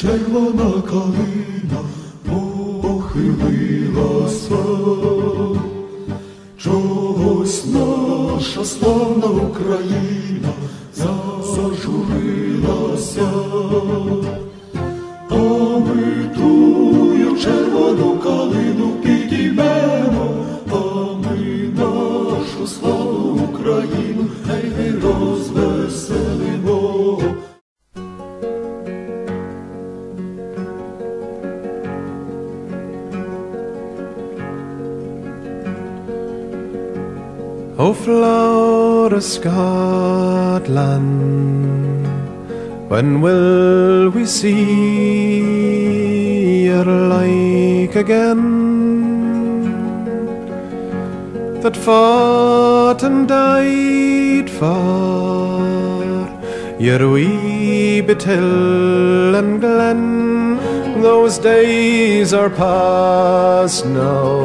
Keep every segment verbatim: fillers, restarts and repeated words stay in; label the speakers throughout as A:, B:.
A: червона калина похилилася, чогось наша славна Україна зажурилася, а ми тую червону калину підіймемо, а ми нашу славну Україну гей-гей розвеселимо.
B: O Flora, Scotland, when will we see your like again? That fought and died for your wee bit hill and glen. Those days are past now,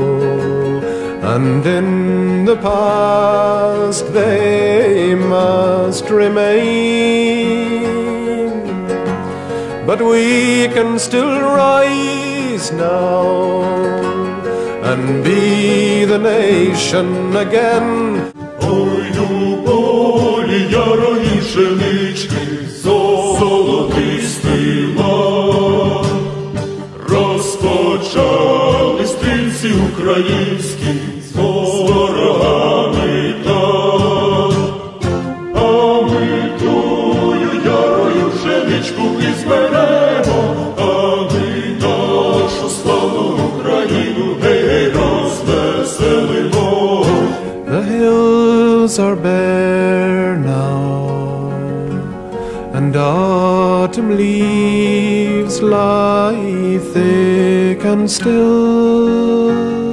B: and in the past they must remain. But we can still rise now and be the nation again.
A: Ой, любові ярої пшенички, золотистий лад, розпочали стрільці українські з ворогами так. А ми тую ярою пшеничку і зберемо, а ми нашу славну Україну гей-гей розвеселимо.
B: The hills are bare now, and autumn leaves lie thick and still.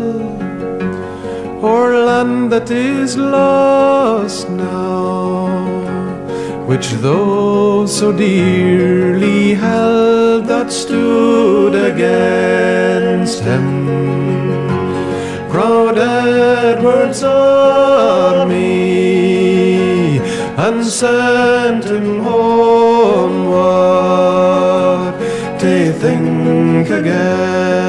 B: O'er land that is lost now, which those so dearly held that stood against him, proud Edward's army, and sent him homeward to think again.